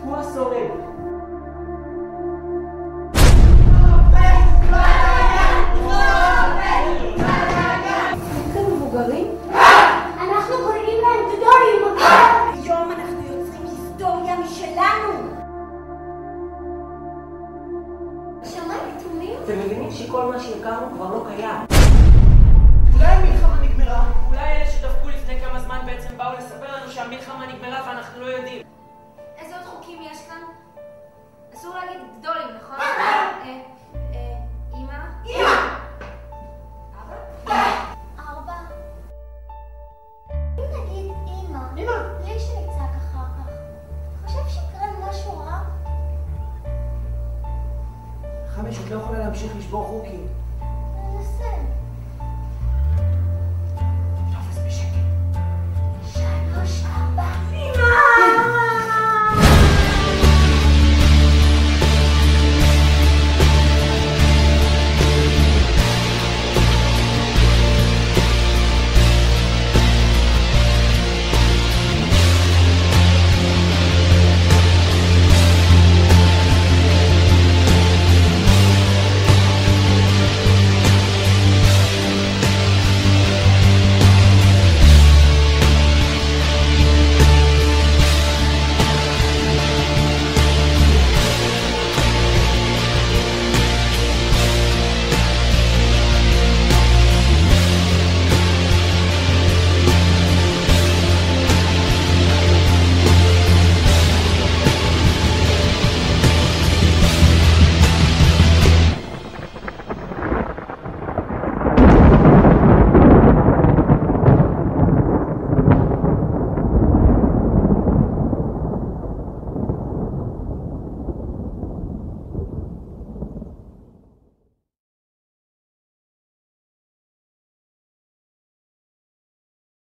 הוא השורד. אתם מבוגרים? אנחנו קוראים להם גדולים. היום אנחנו יוצרים היסטוריה משלנו. שמע נתונים? אתם מבינים שכל מה שהכרנו כבר לא קיים. אולי המלחמה נגמרה? אולי אלה שדפקו לפני כמה זמן בעצם באו לספר לנו שהמלחמה נגמרה ואנחנו לא יודעים. איזה עוד חוקים יש כאן? אסור להגיד גדולים, נכון? אמא? אמא! אבא? 4. אם נגיד אמא, בלי שנצעק אחר כך, חושב שיקרה משהו רע? 5, את לא יכולה להמשיך לשבור חוקים. ננסה.